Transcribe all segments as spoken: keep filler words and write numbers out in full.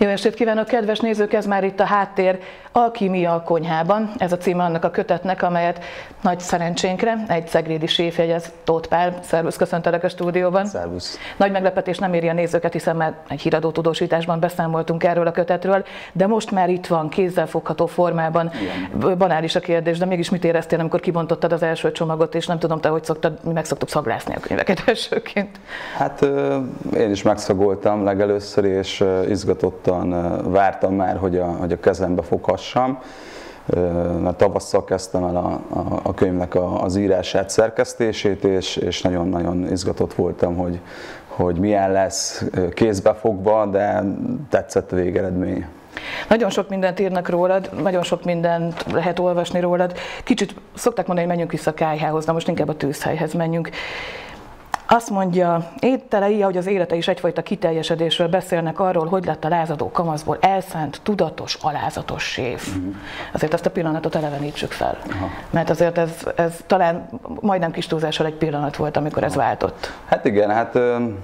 Jó estét kívánok, kedves nézők! Ez már itt a Háttér, Alkímia a konyhában. Ez a címe annak a kötetnek, amelyet nagy szerencsénkre egy ceglédi séf jegyez, Tóth Pál. Szervusz, köszöntelek a stúdióban. Szervusz. Nagy meglepetés nem éri a nézőket, hiszen már egy híradó tudósításban beszámoltunk erről a kötetről, de most már itt van, kézzelfogható formában. Igen. Banális a kérdés, de mégis mit éreztél, amikor kibontottad az első csomagot, és nem tudom, te hogy szoktad, mi meg szoktuk szaglászni a könyveket elsőként. Hát én is megszagoltam legelőször, és izgatottan vártam már, hogy a, hogy a kezembe foghassam. Mert tavasszal kezdtem el a, a, a könyvnek a, az írását, szerkesztését, és, és nagyon-nagyon izgatott voltam, hogy, hogy milyen lesz kézbefogva, de tetszett a végeredmény. Nagyon sok mindent írnak rólad, nagyon sok mindent lehet olvasni rólad. Kicsit szokták mondani, hogy menjünk vissza a kályhához, de most inkább a tűzhelyhez menjünk. Azt mondja, ételei, ahogy az élete is egyfajta kiteljesedésről beszélnek arról, hogy lett a lázadó kamaszból elszánt, tudatos, alázatos séf. Uh-huh. Azért ezt a pillanatot elevenítsük fel. Aha. Mert azért ez, ez talán majdnem kis túlzással egy pillanat volt, amikor ez váltott. Hát igen, hát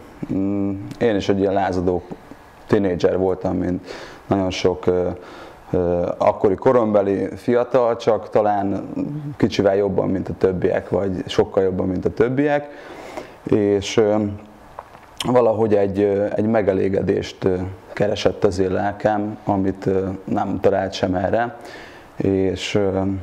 én is egy ilyen lázadó tínédzser voltam, mint nagyon sok akkori korombeli fiatal, csak talán kicsivel jobban, mint a többiek, vagy sokkal jobban, mint a többiek. És valahogy egy, egy megelégedést keresett az én lelkem, amit nem talált sem erre, és,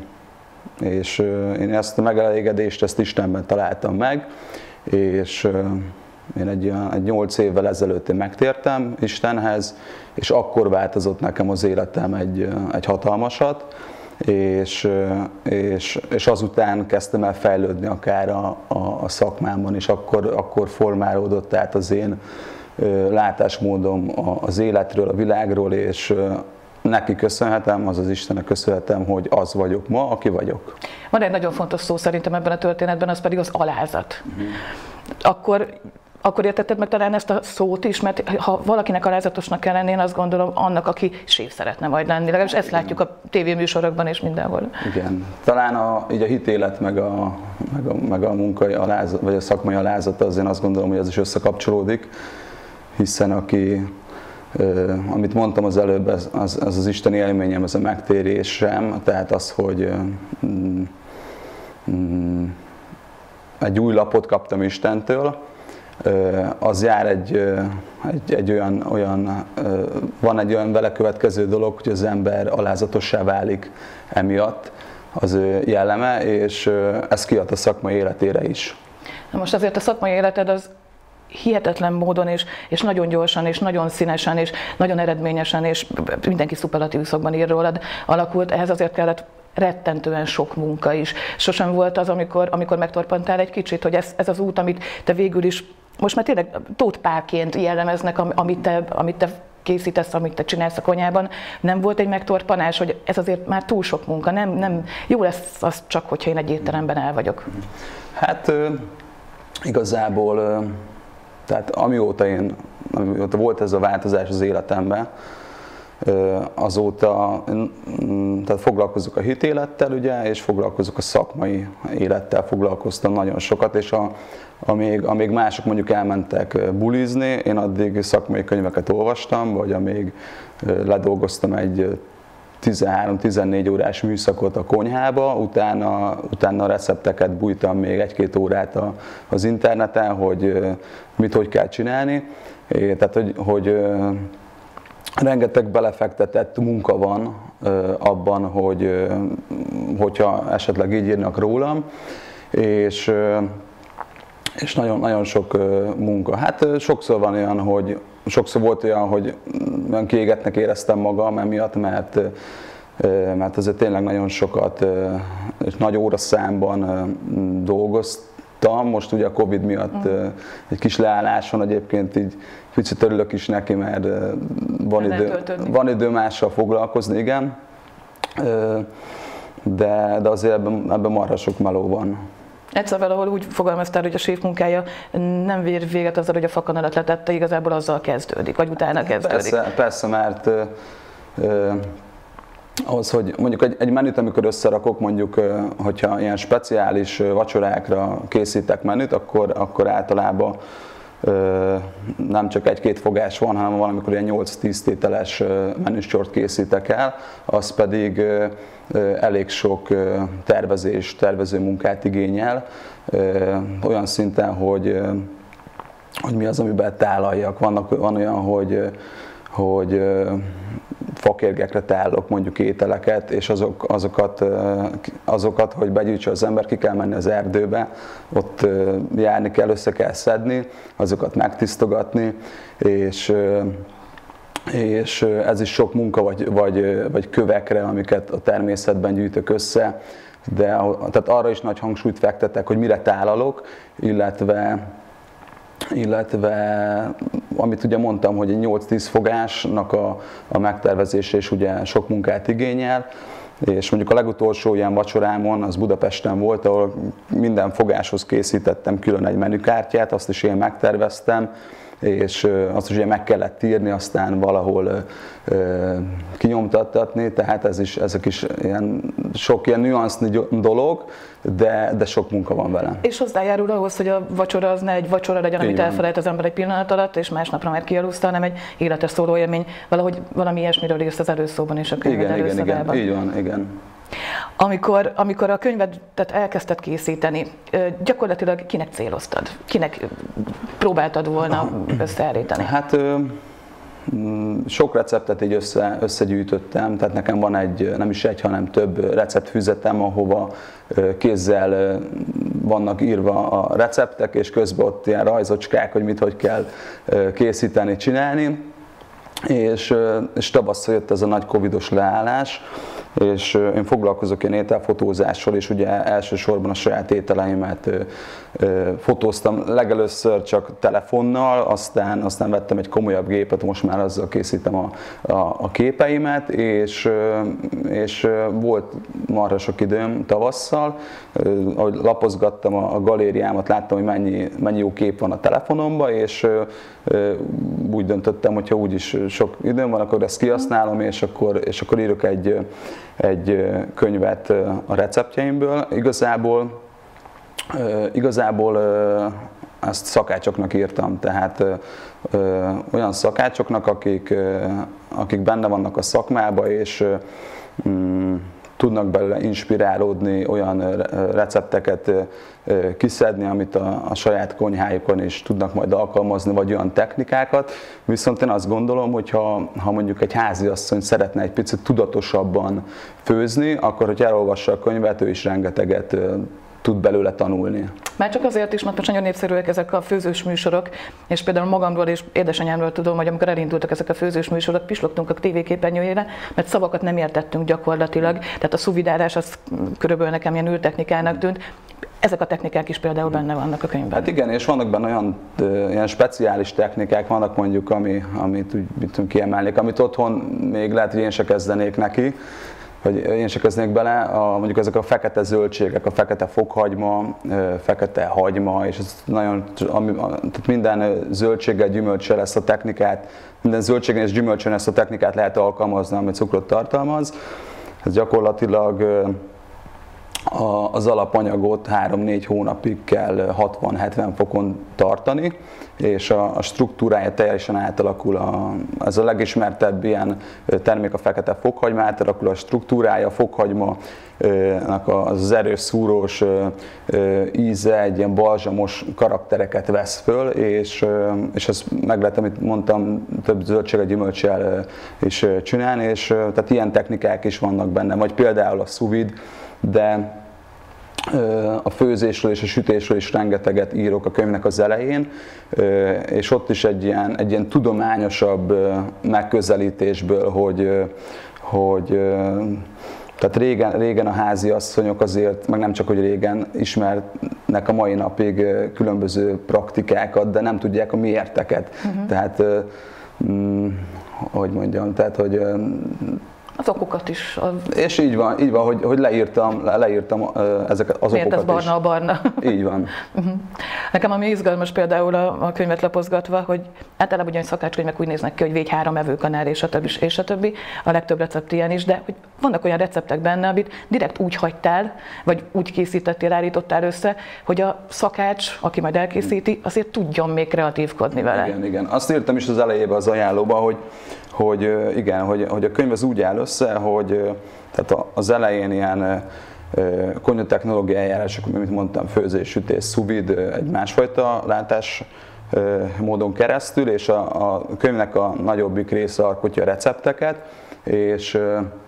és én ezt a megelégedést, ezt Istenben találtam meg, és én egy, egy nyolc évvel ezelőtt én megtértem Istenhez, és akkor változott nekem az életem egy, egy hatalmasat, És, és, és azután kezdtem el fejlődni akár a, a, a szakmámban, és akkor, akkor formálódott át az én látásmódom az életről, a világról, és neki köszönhetem, az az Istennek köszönhetem, hogy az vagyok ma, aki vagyok. Van egy nagyon fontos szó szerintem ebben a történetben, az pedig az alázat. Uh-huh. Akkor Akkor értetted meg talán ezt a szót is, mert ha valakinek alázatosnak kell lenni, én azt gondolom annak, aki séf szeretne majd lenni. Legalábbis ezt látjuk a tévéműsorokban és mindenhol. Igen. Talán a, így a hitélet, meg a, meg a, meg a munkai alázat, vagy a szakmai alázat, az én azt gondolom, hogy ez is összekapcsolódik, hiszen aki, eh, amit mondtam az előbb, az az, az, az isteni élményem, az a megtérésem, tehát az, hogy mm, mm, egy új lapot kaptam Istentől, az jár egy, egy, egy olyan, olyan, van egy olyan vele következő dolog, hogy az ember alázatossá válik emiatt, az ő jelleme, és ez kiad a szakmai életére is. Na most azért a szakmai életed az hihetetlen módon, és, és nagyon gyorsan, és nagyon színesen, és nagyon eredményesen, és mindenki szuperlatívuszokban ír rólad alakult, ehhez azért kellett rettentően sok munka is. Sosem volt az, amikor, amikor megtorpantál egy kicsit, hogy ez, ez az út, amit te végül is, most már tényleg Tóth Pálként jellemeznek, amit te, amit te készítesz, amit te csinálsz a konyhában, nem volt egy megtorpanás, hogy ez azért már túl sok munka, nem, nem jó lesz az csak, hogyha én egy étteremben el vagyok? Hát igazából, tehát amióta én, amióta volt ez a változás az életemben, azóta tehát foglalkozok a hitélettel, ugye, és foglalkozok a szakmai élettel, foglalkoztam nagyon sokat, és a, amíg, amíg mások mondjuk elmentek bulizni, én addig szakmai könyveket olvastam, vagy amíg ledolgoztam egy tizenhárom-tizennégy órás műszakot a konyhába, utána, utána a recepteket bújtam még egy-két órát a, az interneten, hogy mit hogy kell csinálni, tehát hogy, hogy rengeteg belefektetett munka van ö, abban, hogy ö, hogyha esetleg így írnak rólam, és, ö, és nagyon, nagyon sok ö, munka. Hát ö, sokszor van olyan, hogy sokszor volt olyan, hogy olyan kiégetnek éreztem magam emiatt, mert, ö, mert azért tényleg nagyon sokat ö, és nagy óraszámban ö, dolgoztam. Most ugye a Covid miatt ö, egy kis leállás van, egyébként így picit örülök is neki, mert van idő, van idő mással foglalkozni, igen, de, de azért ebben, ebben marha sok meló van. Egyszer valahol úgy fogalmaztál, hogy a séf munkája nem vér véget azzal, hogy a fakanalat letette, igazából azzal kezdődik, vagy utána kezdődik. Persze, persze mert eh, ahhoz, hogy mondjuk egy, egy menüt, amikor összerakok, mondjuk, hogyha ilyen speciális vacsorákra készítek menüt, akkor, akkor általában nem csak egy-két fogás van, hanem valamikor ilyen nyolc-tíz tételes menüsort készítek el, az pedig elég sok tervezés, tervező munkát igényel, olyan szinten, hogy, hogy mi az, amiben tálaljak. Vannak, van olyan, hogy, hogy fakérgekre tálok mondjuk ételeket, és azok, azokat, azokat, hogy begyűjtse az ember, ki kell menni az erdőbe, ott járni kell, össze kell szedni, azokat megtisztogatni, és, és ez is sok munka, vagy, vagy, vagy kövekre, amiket a természetben gyűjtök össze, de tehát arra is nagy hangsúlyt fektetek, hogy mire tálalok, illetve illetve amit ugye mondtam, hogy egy nyolc-tíz fogásnak a, a megtervezése is ugye sok munkát igényel, és mondjuk a legutolsó ilyen vacsorámon, az Budapesten volt, ahol minden fogáshoz készítettem külön egy menükártyát, azt is én megterveztem, és azt is ugye meg kellett írni, aztán valahol ö, kinyomtattatni, tehát ez is, ezek is ilyen, sok ilyen nüansznyi dolog, de, de sok munka van vele. És hozzájárul ahhoz, hogy a vacsora az ne egy vacsora legyen, amit elfelejt az ember egy pillanat alatt, és másnapra már kialuszta, hanem egy életes szóló élmény. Valahogy valami ilyesmiről írsz az előszóban és a könyved igen, előszavában. Igen, így van, igen. Amikor, amikor a könyvedet elkezdted készíteni, gyakorlatilag kinek céloztad? Kinek próbáltad volna összeállítani? Hát sok receptet így össze, összegyűjtöttem, tehát nekem van egy, nem is egy, hanem több receptfüzetem, ahova kézzel vannak írva a receptek, és közben ott ilyen rajzocskák, hogy mit, hogy kell készíteni, csinálni. És, és tavasszal jött ez a nagy covidos leállás, és én foglalkozok ilyen ételfotózással, és ugye elsősorban a saját ételeimet fotóztam legelőször csak telefonnal, aztán, aztán vettem egy komolyabb gépet, most már azzal készítem a, a, a képeimet, és, és volt marha sok időm tavasszal, ahogy lapozgattam a, a galériámat, láttam, hogy mennyi, mennyi jó kép van a telefonomban, és úgy döntöttem, hogy ha úgyis sok időm van, akkor ezt kihasználom, és akkor, és akkor írok egy, egy könyvet a receptjeimből. Igazából, igazából ezt szakácsoknak írtam, tehát olyan szakácsoknak, akik, akik benne vannak a szakmában, és mm, tudnak belőle inspirálódni, olyan recepteket kiszedni, amit a, a saját konyhájukon is tudnak majd alkalmazni, vagy olyan technikákat. Viszont én azt gondolom, hogy ha, ha mondjuk egy háziasszony szeretne egy picit tudatosabban főzni, akkor, hogy elolvassa a könyvet, ő is rengeteget tud belőle tanulni. Már csak azért is, mert most nagyon népszerűek ezek a főzős műsorok, és például magamról és édesanyámról tudom, hogy amikor elindultak ezek a főzős műsorok, pislogtunk a tévéképernyőjére, mert szavakat nem értettünk gyakorlatilag, tehát a szuvidálás az körülbelül nekem ilyen űrtechnikának tűnt. Ezek a technikák is például benne vannak a könyvben. Hát igen, és vannak benne olyan ilyen speciális technikák, vannak mondjuk, ami, amit úgy tudom, kiemelnék, amit otthon még lehet, hogy én se kezdenék neki, hogy én se kezdnék bele, a, mondjuk ezek a fekete zöldségek, a fekete fokhagyma, fekete hagyma, és ez nagyon, ami, tehát minden zöldséggel, gyümölcsel ezt a technikát, minden zöldségen és gyümölcsön ezt a technikát lehet alkalmazni, ami cukrot tartalmaz. Ez gyakorlatilag az alapanyagot három-négy hónapig kell hatvan-hetven fokon tartani, és a, a struktúrája teljesen átalakul. A, ez a legismertebb ilyen termék a fekete fokhagyma, átalakul a struktúrája, a fokhagymának az erős, szúrós íze egy ilyen balzsamos karaktereket vesz föl, és, és ezt meg lehet, amit mondtam, több zöldséget, gyümölccsel is csinálni, és tehát ilyen technikák is vannak benne, vagy például a sous vide, de a főzésről és a sütésről is rengeteget írok a könyvnek az elején, és ott is egy ilyen, egy ilyen tudományosabb megközelítésből, hogy, hogy tehát régen, régen a háziasszonyok azért, meg nem csak hogy régen, ismernek a mai napig különböző praktikákat, de nem tudják a miérteket. Uh-huh. Tehát, hogy mondjam, tehát, hogy Az okokat is. Az... És így van, így van, hogy, hogy leírtam, leírtam ezeket az Miért okokat ez barna is. a barna? Így van. Uh-huh. Nekem ami izgalmas például a, a könyvet lapozgatva, hogy általában ugyan szakácskönyvek úgy néznek ki, hogy végy három evőkanál és a többi, és a többi, a legtöbb recept ilyen is, de hogy vannak olyan receptek benne, amit direkt úgy hagytál, vagy úgy készítettél, állítottál össze, hogy a szakács, aki majd elkészíti, azért tudjon még kreatívkodni vele. Igen, igen. Azt írtam is az elejében az ajánlóban, hogy, hogy igen, hogy, hogy a könyv az úgy áll össze, hogy tehát az elején ilyen konyhatechnológiai eljárások, mint mondtam, főzés, sütés, sous-vide, egy másfajta látás módon keresztül, és a, a könyvnek a nagyobbik része alkotja a recepteket, és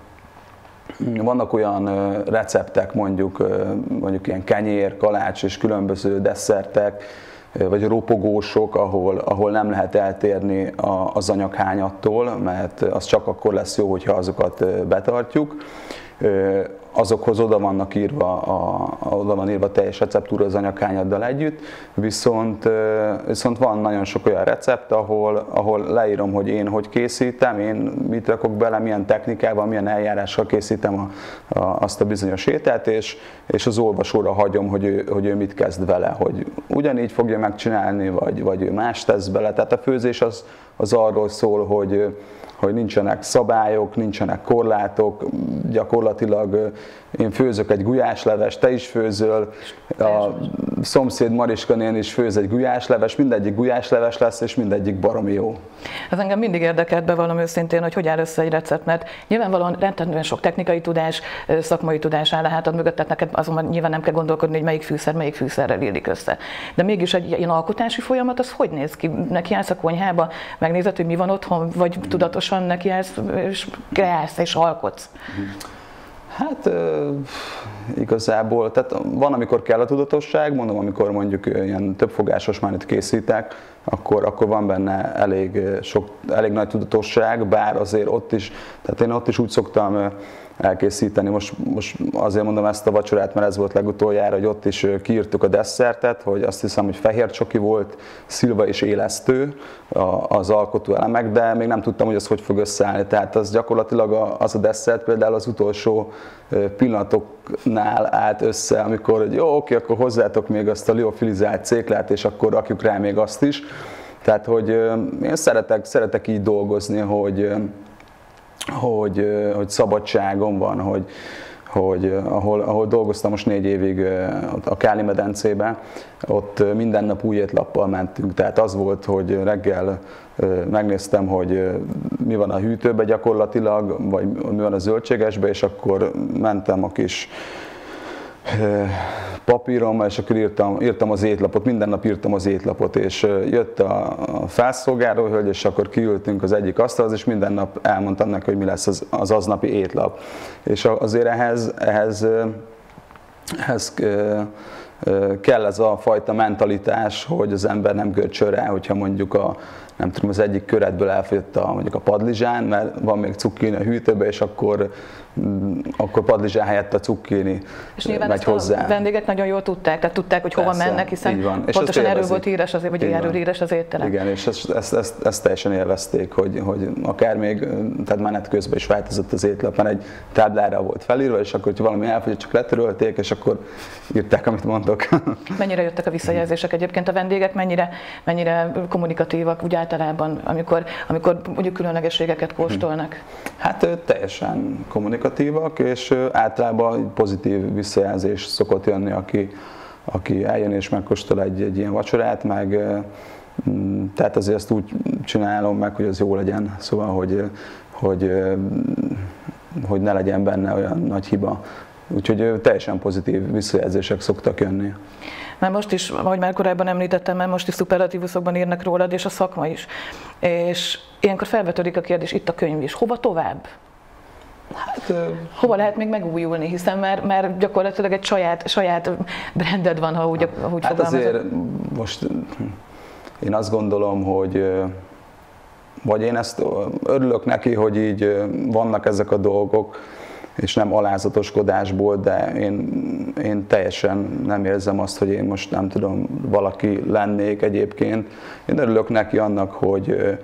vannak olyan receptek, mondjuk, mondjuk ilyen kenyér, kalács és különböző desszertek, vagy ropogósok, ahol, ahol nem lehet eltérni az anyaghányattól, mert az csak akkor lesz jó, hogyha azokat betartjuk. Azokhoz oda vannak írva, a, oda van írva a teljes receptúra az anyaghányaddal együtt, viszont, viszont van nagyon sok olyan recept, ahol, ahol leírom, hogy én hogy készítem, én mit rakok bele, milyen technikával, milyen eljárással készítem a, a, azt a bizonyos ételt, és, és az olvasóra hagyom, hogy ő, hogy ő mit kezd vele, hogy ugyanígy fogja megcsinálni, vagy, vagy ő más tesz bele. Tehát a főzés az, az arról szól, hogy hogy nincsenek szabályok, nincsenek korlátok, gyakorlatilag én főzök egy gulyáslevest, te is főzöl, a szomszéd Mariska néni is főz egy gulyásleves, mindegyik gulyásleves lesz, és mindegyik baromi jó. Ez engem mindig érdekelt, bevallom őszintén, hogy hogy áll össze egy recept, mert nyilvánvalóan rendkívül sok technikai tudás, szakmai tudás áll a hátad mögött, tehát neked azonban nyilván nem kell gondolkodni, hogy melyik fűszer, melyik fűszerrel illik össze. De mégis egy ilyen alkotási folyamat, az hogy néz ki? Nekiállsz a konyhába, megnézed, hogy mi van otthon, vagy tudatosan nekiállsz, és kreálsz, és alkotsz? Hát igazából, tehát van, amikor kell a tudatosság, mondom, amikor mondjuk ilyen többfogásos mármint készítek, akkor, akkor van benne elég, sok, elég nagy tudatosság, bár azért ott is, tehát én ott is úgy szoktam elkészíteni. Most, most azért mondom ezt a vacsorát, mert ez volt legutoljára, hogy ott is kiírtuk a desszertet, hogy azt hiszem, hogy fehér csoki volt, szilva és élesztő az alkotó elemek, de még nem tudtam, hogy az hogy fog összeállni. Tehát az gyakorlatilag az a desszert például az utolsó pillanatoknál állt össze, amikor, hogy jó, oké, akkor hozzátok még azt a liofilizált céklát, és akkor rakjuk rá még azt is. Tehát, hogy én szeretek, szeretek így dolgozni, hogy Hogy, hogy szabadságom van, hogy, hogy ahol, ahol dolgoztam most négy évig a Káli medencében, ott minden nap új étlappal mentünk. Tehát az volt, hogy reggel megnéztem, hogy mi van a hűtőbe gyakorlatilag, vagy mi van a zöldségesbe, és akkor mentem a kis papírommal, és akkor írtam, írtam az étlapot, minden nap írtam az étlapot, és jött a, a felszolgáló hölgy, és akkor kiültünk az egyik asztalhoz, és minden nap elmondtam neki, hogy mi lesz az, az aznapi étlap. És azért ehhez, ehhez, ehhez kell ez a fajta mentalitás, hogy az ember nem görcsöl rá, hogyha mondjuk a, nem tudom, az egyik köretből elfogyott a, mondjuk a padlizsán, mert van még cukkini a hűtőbe, és akkor, akkor padlizsán helyett a cukkini és nyilván megy ezt hozzá. A vendégek nagyon jól tudták, tehát tudták, hogy hova Persze, mennek, hiszen van. pontosan erről volt híres, azért, vagy erről híres az étterem. Igen, és ezt, ezt, ezt, ezt teljesen élvezték, hogy, hogy akár még, tehát menet közben is változott az étlap, mert egy táblára volt felírva, és akkor, hogy valami elfogyott, csak letörölték, és akkor írták, amit mondok. Mennyire jöttek a visszajelzések egyébként a vendégek, mennyire, mennyire kommunikatívak úgy általában, amikor, amikor mondjuk különlegességeket kóstolnak? Hát teljesen kommunikatívak, és általában pozitív visszajelzés szokott jönni, aki, aki eljön és megkóstol egy, egy ilyen vacsorát, meg tehát azért ezt úgy csinálom meg, hogy az jó legyen, szóval, hogy, hogy, hogy ne legyen benne olyan nagy hiba. Úgyhogy teljesen pozitív visszajelzések szoktak jönni. Mert most is, ahogy már korábban említettem, mert most is szuperlatívuszokban írnak rólad, és a szakma is. És ilyenkor felvetődik a kérdés, itt a könyv is. Hova tovább? Hát, hova lehet még megújulni, hiszen már, már gyakorlatilag egy saját, saját branded van, ha úgy, ahogy hát fogalmazok. azért most én azt gondolom, hogy vagy én ezt örülök neki, hogy így vannak ezek a dolgok, és nem alázatoskodásból, de én, én teljesen nem érzem azt, hogy én most nem tudom, valaki lennék egyébként. Én örülök neki annak, hogy, hogy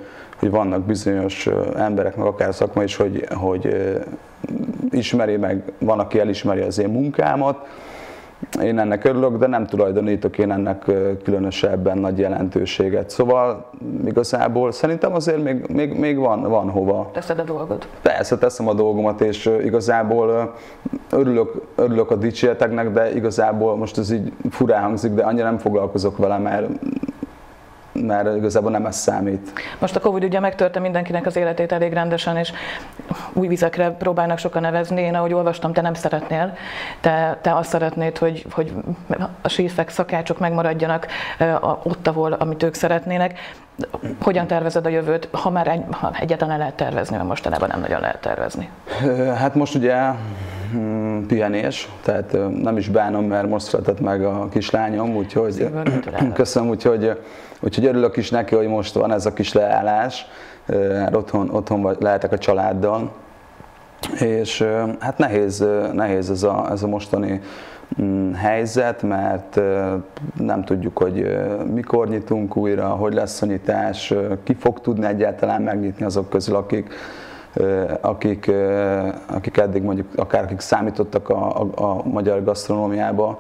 hogy vannak bizonyos emberek, meg akár szakma is, hogy, hogy ismeri meg, van, aki elismeri az én munkámat. Én ennek örülök, de nem tulajdonítok én ennek különösebben nagy jelentőséget. Szóval igazából szerintem azért még, még, még van, van hova. Teszed a dolgod? Persze, teszem a dolgomat, és igazából örülök, örülök a dicséreteknek, de igazából most ez így furán hangzik, de annyira nem foglalkozok vele, mert mert igazából nem ez számít. Most a Covid ugye megtörte mindenkinek az életét elég rendesen, és új vizekre próbálnak sokan nevezni. Én, ahogy olvastam, te nem szeretnél. Te, te azt szeretnéd, hogy, hogy a séfek, szakácsok megmaradjanak ott, ahol, amit ők szeretnének. Hogyan tervezed a jövőt, ha már egy, ha egyáltalán lehet tervezni, mert mostanában nem nagyon lehet tervezni? Hát most ugye pihenés, tehát nem is bánom, mert most született meg a kislányom, úgyhogy köszönöm, úgyhogy, úgyhogy örülök is neki, hogy most van ez a kis leállás, otthon, otthon lehetek a családdal, és hát nehéz, nehéz ez, a, ez a mostani helyzet, mert nem tudjuk, hogy mikor nyitunk újra, hogy lesz a nyitás, ki fog tudni egyáltalán megnyitni azok közül, akik Akik, akik eddig mondjuk akár akik számítottak a, a, a magyar gasztronómiába.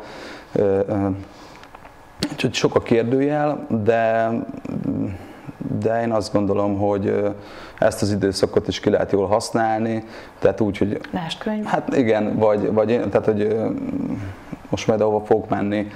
Úgyhogy sok a kérdőjel, de, de én azt gondolom, hogy ezt az időszakot is ki lehet jól használni. Tehát úgy, hogy... Lásd könyv. Hát igen, vagy, vagy én, tehát hogy most majd ahova fogok menni,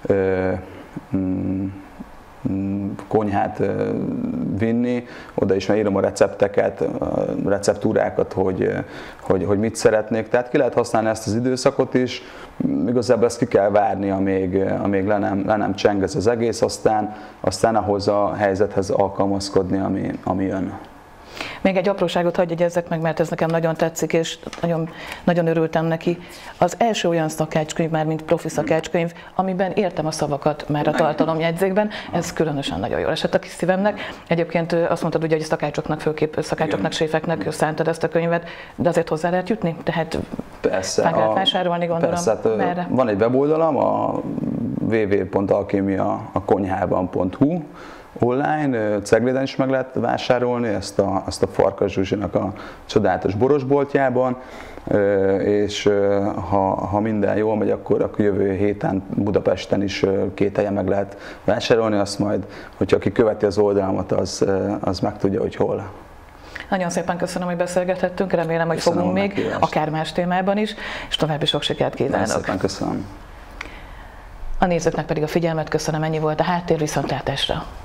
konyhát vinni, oda is már írom a recepteket, a receptúrákat, hogy, hogy, hogy mit szeretnék. Tehát ki lehet használni ezt az időszakot is, igazából ezt ki kell várni, amíg, amíg le, nem, le nem cseng ez az egész, aztán, aztán ahhoz a helyzethez alkalmazkodni, ami, ami jön. Még egy apróságot hadd jegyezzek meg, mert ez nekem nagyon tetszik, és nagyon, nagyon örültem neki. Az első olyan szakácskönyv, már mint profi szakácskönyv, amiben értem a szavakat már a tartalomjegyzékben, ez különösen nagyon jól esett a kis szívemnek. Egyébként azt mondtad ugye, hogy szakácsoknak, főképp szakácsoknak, séfeknek szántad ezt a könyvet, de azért hozzá lehet jutni? Tehát persze, meg lehet vásárolni, gondolom. Persze, hát, van egy weboldalam, a double-u double-u double-u pont alkimia a konyhában pont hu, online, Cegléden is meg lehet vásárolni, ezt a, ezt a Farkas Zsuzsinak a csodálatos borosboltjában, és ha, ha minden jól megy, akkor, akkor jövő héten Budapesten is két helyen meg lehet vásárolni, azt majd, hogyha aki követi az oldalamat, az, az meg tudja, hogy hol. Nagyon szépen köszönöm, hogy beszélgethettünk, remélem, hogy köszönöm fogunk még, akár más témában is, és további sok sikert kívánok. Nagyon szépen köszönöm. A nézőknek pedig a figyelmet köszönöm, ennyi volt a Háttér, viszontlátásra.